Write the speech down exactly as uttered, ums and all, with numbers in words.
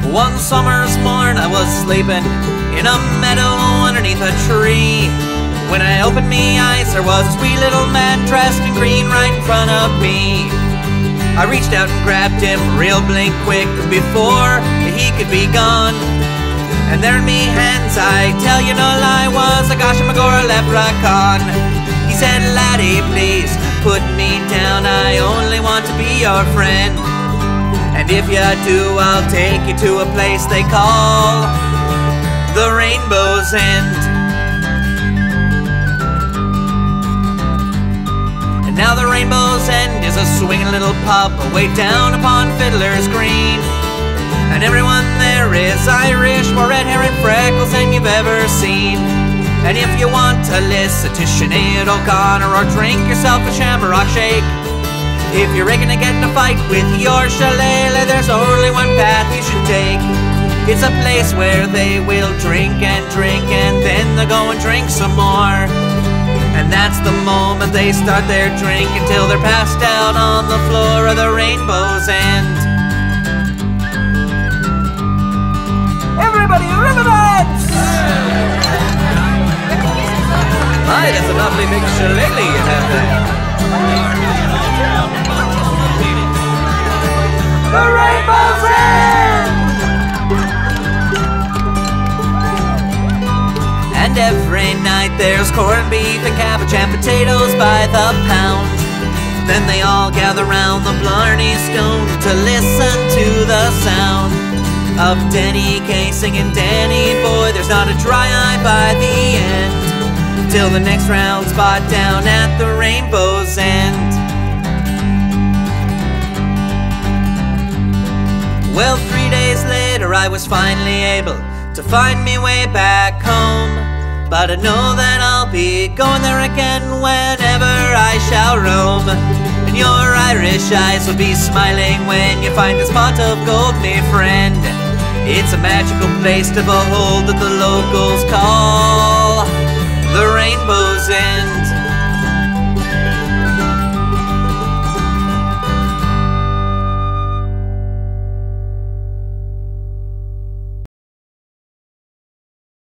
One summer's morn I was sleeping in a meadow underneath a tree. When I opened me eyes, there was this wee little man dressed in green right in front of me. I reached out and grabbed him real blink quick before he could be gone. And there in me hands, I tell you no lie, was a gosh magora leprechaun. He said, laddie, please put me down, I only want to be your friend. And if you do, I'll take you to a place they call the Rainbow's End. And now the Rainbow's End is a swinging little pub way down upon Fiddler's Green. And everyone there is Irish, more red hair and freckles than you've ever seen. And if you want to listen to Sinead O'Connor or drink yourself a Shamrock Shake, if you're ready to get in a fight with your shillelagh, there's only one path you should take. It's a place where they will drink and drink and then they'll go and drink some more. And that's the moment they start their drink until they're passed out on the floor of the Rainbow's End. Everybody, river dance! My, that's a lovely big shillelagh you have there. The Rainbow's End! And every night there's corned beef and cabbage and potatoes by the pound. Then they all gather round the Blarney Stone to listen to the sound of Denny Kaye singing, Danny boy, there's not a dry eye by the end, till the next round spot down at the Rainbow's End. Well, three days later I was finally able to find me way back home. But I know that I'll be going there again whenever I shall roam. And your Irish eyes will be smiling when you find a spot of gold, me friend. It's a magical place to behold that the locals call the Rainbow's End.